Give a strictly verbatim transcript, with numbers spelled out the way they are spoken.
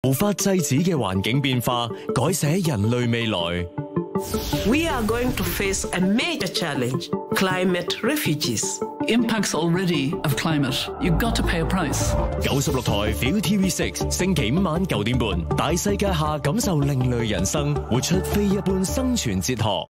無法制止嘅環境變化，改寫人類未來。 We are going to face a major challenge: climate refugees. Impacts already of climate. You've got to pay a price. 九十六台 Feel T V 六，星期五晚九點半，大世界下感受另類人生，活出非一般生存哲學。